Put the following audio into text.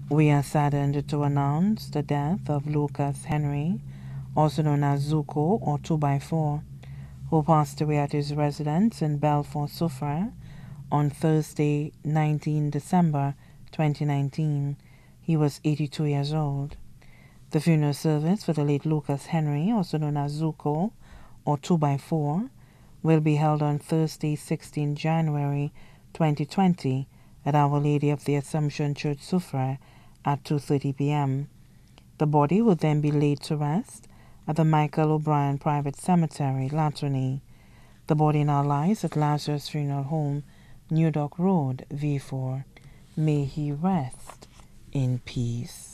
We are saddened to announce the death of Lucas Henry, also known as Zuko or 2x4, who passed away at his residence in Belfort, Soufrière on Thursday, 19 December 2019. He was 82 years old. The funeral service for the late Lucas Henry, also known as Zuko or 2x4, will be held on Thursday, 16 January 2020 at Our Lady of the Assumption Church, Soufrière at 2:30 p.m. The body will then be laid to rest at the Michael O'Brien Private Cemetery, Latony. The body now lies at Lazarus Funeral Home, New Dock Road, V4. May he rest in peace.